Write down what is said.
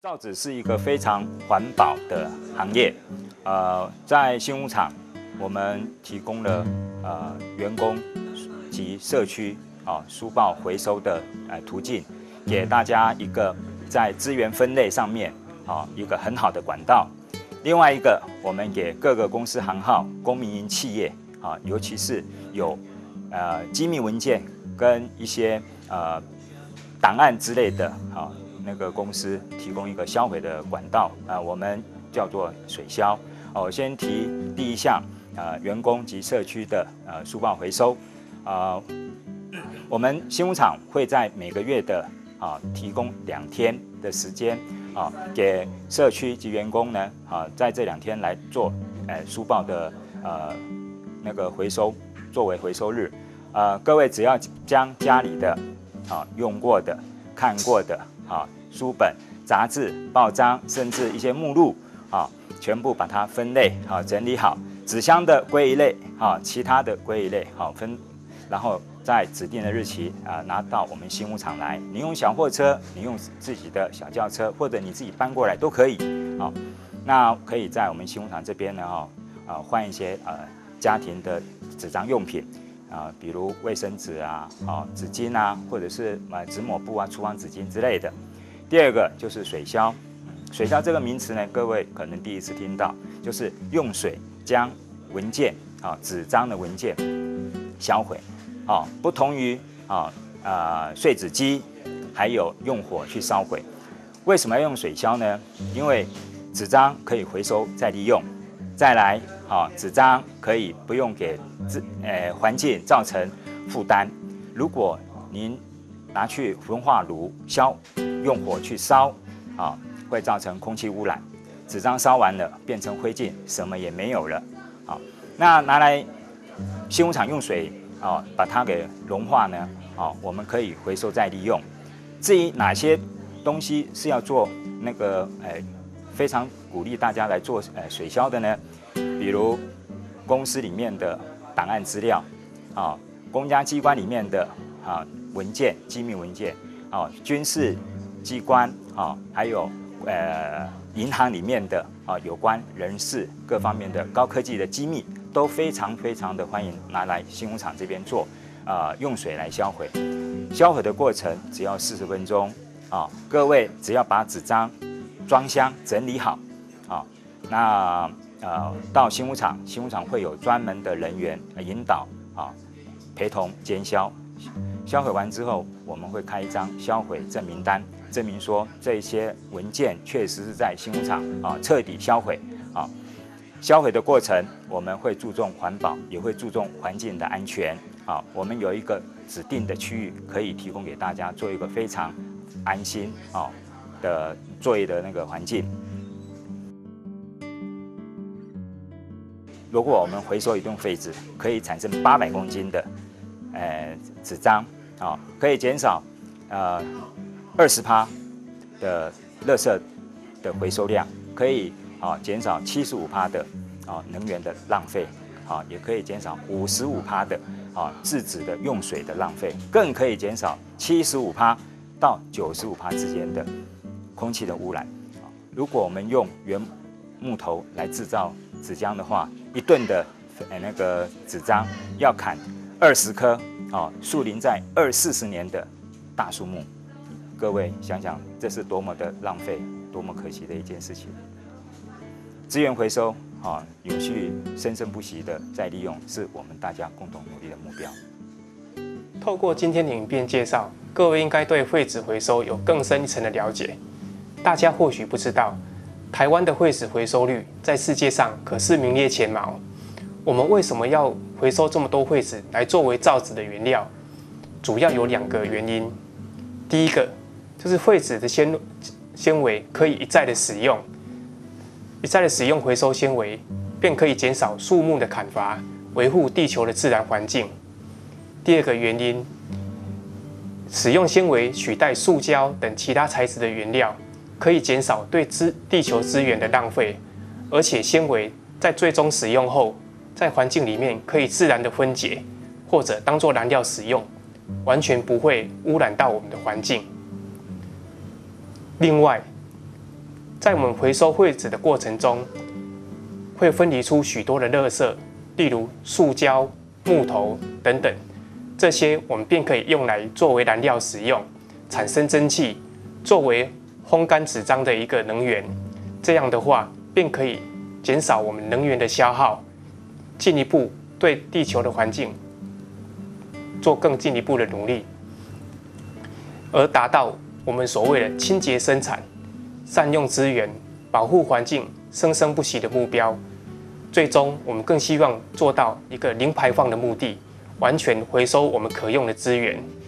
造纸是一个非常环保的行业，在新屋厂，我们提供了员工及社区书报回收的途径，给大家一个在资源分类上面一个很好的管道。另外一个，我们给各个公司行号、公民营企业尤其是有机密文件跟一些档案之类的那个公司提供一个销毁的管道，我们叫做水销。我先提第一项，员工及社区的书报回收。我们新屋厂会在每个月的提供2天的时间给社区及员工呢在这2天来做书报的那个回收，作为回收日。各位只要将家里的用过的、看过的书本、杂志、报章，甚至一些目录全部把它分类整理好，纸箱的归一类其他的归一类然后在指定的日期拿到我们新屋厂来。你用小货车，你用自己的小轿车，或者你自己搬过来都可以那可以在我们新屋厂这边呢换一些家庭的纸张用品。比如卫生纸纸巾或者是纸抹布厨房纸巾之类的。第二个就是水销，水销这个名词呢，各位可能第一次听到，就是用水将文件纸张的文件销毁不同于碎纸机还有用火去烧毁。为什么要用水销呢？因为纸张可以回收再利用，再来纸张可以不用给环境造成负担。如果您拿去焚化炉用火去烧会造成空气污染，纸张烧完了变成灰烬，什么也没有了那拿来新屋厂用水把它给融化呢我们可以回收再利用。至于哪些东西是要做那个非常鼓励大家来做水销的呢？比如公司里面的档案资料公家机关里面的文件、机密文件军事机关还有银行里面的有关人事各方面的高科技的机密，都非常非常的欢迎拿来新屋厂这边做用水来销毁。销毁的过程只要40分钟各位只要把纸张装箱整理好那到新屋厂，新屋厂会有专门的人员引导陪同监销。销毁完之后，我们会开一张销毁证明单，证明说这些文件确实是在新屋厂彻底销毁销毁的过程，我们会注重环保，也会注重环境的安全我们有一个指定的区域可以提供给大家做一个非常安心的作业的那个环境。如果我们回收一吨废纸，可以产生800公斤的纸张可以减少20%的垃圾的回收量，可以减少75%的能源的浪费也可以减少55%的制纸的用水的浪费，更可以减少75%到95%之间的空气的污染。如果我们用原木头来制造纸浆的话，1吨的那个纸张要砍20棵树龄在20-40年的大树木。各位想想，这是多么的浪费，多么可惜的一件事情。资源回收永续生生不息的再利用，是我们大家共同努力的目标。 透过今天的影片介绍，各位应该对废纸回收有更深一层的了解。大家或许不知道，台湾的废纸回收率在世界上可是名列前茅。我们为什么要回收这么多废纸来作为造纸的原料？主要有2个原因。第一个就是废纸的纤维可以一再的使用，一再的使用回收纤维，便可以减少树木的砍伐，维护地球的自然环境。第二个原因，使用纤维取代塑胶等其他材质的原料，可以减少对地球资源的浪费，而且纤维在最终使用后，在环境里面可以自然的分解，或者当作燃料使用，完全不会污染到我们的环境。另外， 在我们回收废纸的过程中，会分离出许多的垃圾，例如塑胶、木头等等，这些我们便可以用来作为燃料使用，产生蒸汽，作为烘干纸张的一个能源。这样的话，便可以减少我们能源的消耗，进一步对地球的环境做更进一步的努力，而达到我们所谓的清洁生产、善用资源、保护环境、生生不息的目标。最终，我们更希望做到一个零排放的目的，完全回收我们可用的资源。